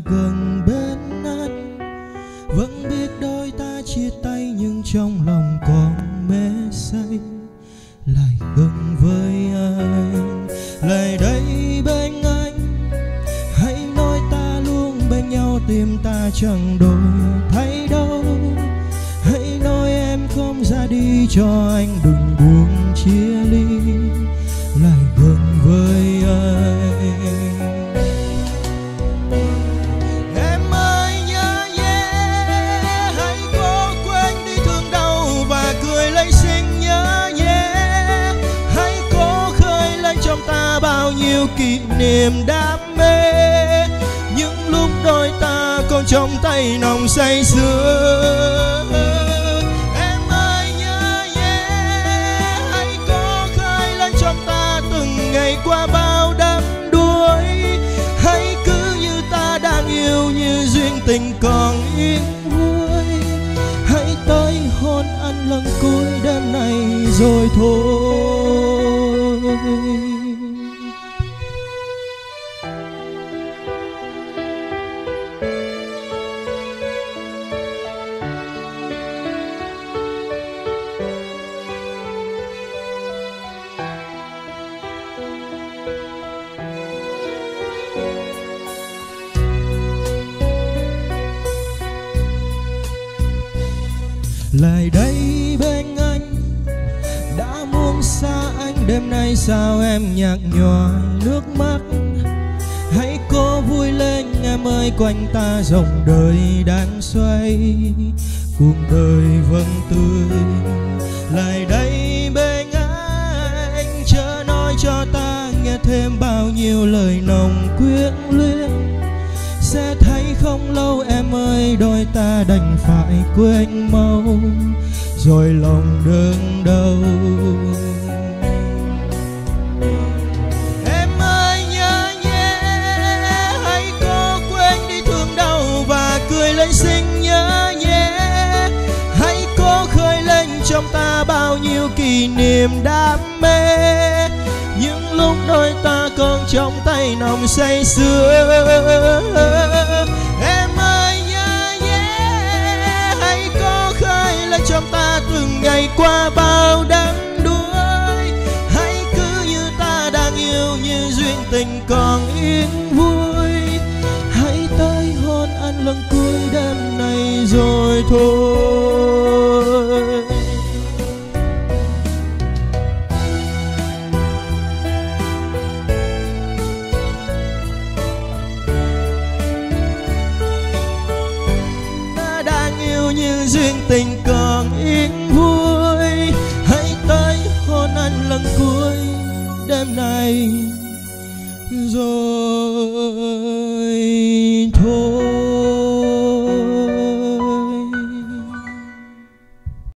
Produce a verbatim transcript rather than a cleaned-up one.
gần bên anh. Vẫn biết đôi ta chia tay nhưng trong lòng còn mê say. Lại gần với anh, lại đây bên anh. Hãy nói ta luôn bên nhau, tim ta chẳng đổi thay đâu. Hãy nói em không ra đi cho anh đừng buồn chia ly. Lại gần với anh. Em ơi nhớ nhé, hãy cố quên đi thương đau và cười lấy xinh nhớ nhé. Hãy cố khơi lên trong ta bao nhiêu kỷ niệm đam mê. Những lúc đôi ta còn trong tay nồng say sưa. Em ơi nhớ nhé, hãy cố khơi lên trong ta từng ngày qua bao đắm đuối. Hãy cứ như ta đang yêu, như duyên tình còn yên vui. Hãy tới hôn anh lần cuối đêm này rồi thôi. Lại đây bên anh, đã muốn xa anh đêm nay sao em nhạt nhòa nước mắt. Hãy cố vui lên em ơi, quanh ta dòng đời đang xoay, cuộc đời vẫn tươi. Lại đây bên anh, chớ nói cho ta nghe thêm bao nhiêu lời nồng quyến luyến. Sẽ thấy không lâu em ơi, đôi ta đành phải quên mau, rồi lòng đớn đau. Em ơi nhớ nhé, hãy cố quên đi thương đau và cười lên xinh nhớ nhé. Hãy cố khơi lên trong ta bao nhiêu kỷ niệm đam mê. Những lúc đôi ta còn trong tay nồng say sưa. Em ơi nhớ nhé, hãy cố khơi lên trong ta từng ngày qua bao đắm đuối. Hãy cứ như ta đang yêu, như duyên tình còn yên vui. Hãy tới hôn anh lần cuối đêm này rồi thôi. Như duyên tình còn yên vui. Hãy tới hôn anh lần cuối đêm này rồi